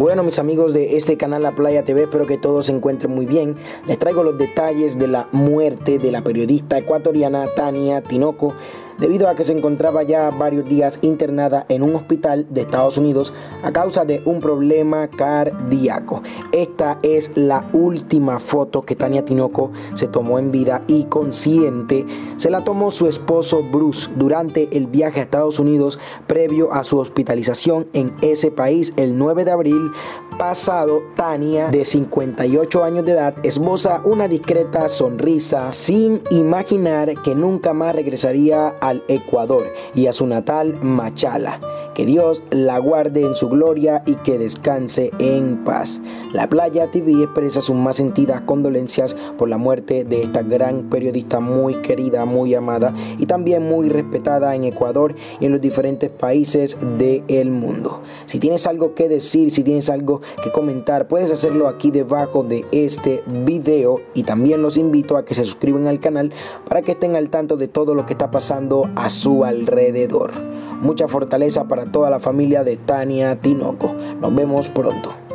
Bueno, mis amigos de este canal La Playa TV, espero que todos se encuentren muy bien. Les traigo los detalles de la muerte de la periodista ecuatoriana Tania Tinoco, debido a que se encontraba ya varios días internada en un hospital de Estados Unidos a causa de un problema cardíaco. Esta es la última foto que Tania Tinoco se tomó en vida y consciente. Se la tomó su esposo Bruce durante el viaje a Estados Unidos previo a su hospitalización en ese país el 9 de abril pasado. Tania, de 58 años de edad, esboza una discreta sonrisa sin imaginar que nunca más regresaría al Ecuador y a su natal Machala. Que Dios la guarde en su gloria y que descanse en paz. La Playa TV expresa sus más sentidas condolencias por la muerte de esta gran periodista muy querida, muy amada y también muy respetada en Ecuador y en los diferentes países del mundo. Si tienes algo que decir, si tienes algo que comentar, puedes hacerlo aquí debajo de este video, y también los invito a que se suscriban al canal para que estén al tanto de todo lo que está pasando a su alrededor. Mucha fortaleza para toda la familia de Tania Tinoco. Nos vemos pronto.